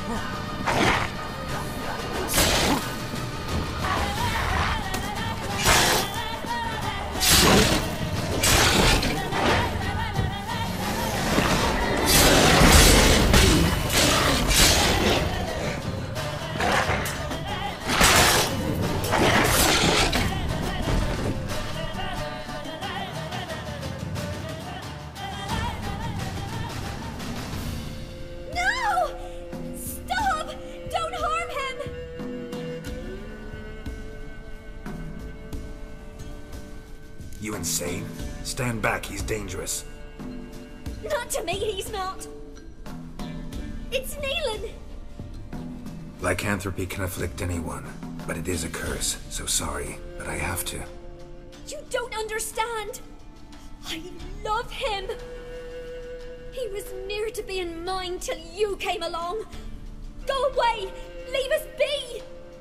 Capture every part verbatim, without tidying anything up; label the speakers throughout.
Speaker 1: You insane? Stand back, he's dangerous.
Speaker 2: Not to me, he's not. It's Nealon.
Speaker 1: Lycanthropy can afflict anyone, but it is a curse, so sorry, but I have to.
Speaker 2: You don't understand. I love him. He was near to being mine till you came along. Go away! Leave us be!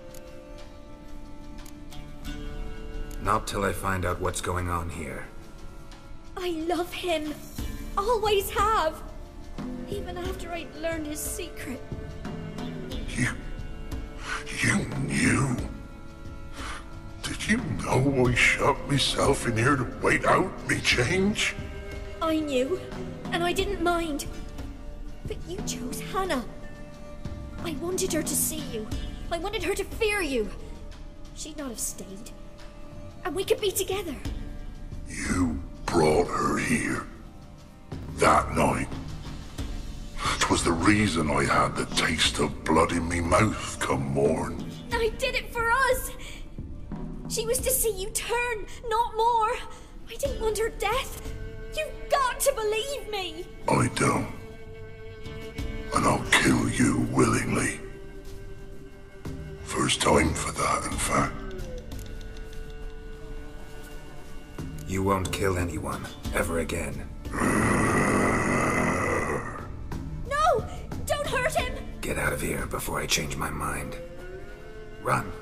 Speaker 1: Not till I find out what's going on here.
Speaker 2: I love him. Always have. Even after I'd learned his secret.
Speaker 3: You... you knew? Did you know I shut myself in here to wait out me change?
Speaker 2: I knew, and I didn't mind. But you chose Hannah. I wanted her to see you. I wanted her to fear you. She'd not have stayed. And we could be together.
Speaker 3: You brought her here. That night. 'Twas the reason I had the taste of blood in me mouth come morn.
Speaker 2: I did it for us. She was to see you turn, not more. I didn't want her death. You've got to believe me.
Speaker 3: I don't. And I'll kill you willingly. First time for that, in fact.
Speaker 1: You won't kill anyone, ever again.
Speaker 2: No! Don't hurt him!
Speaker 1: Get out of here before I change my mind. Run.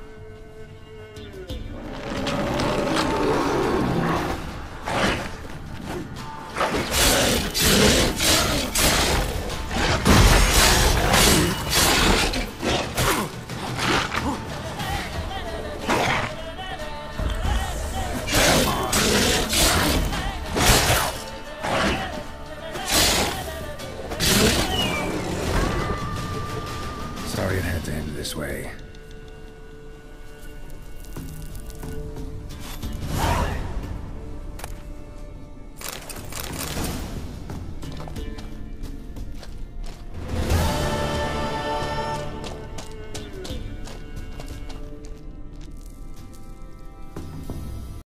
Speaker 1: Sorry it had to end this way.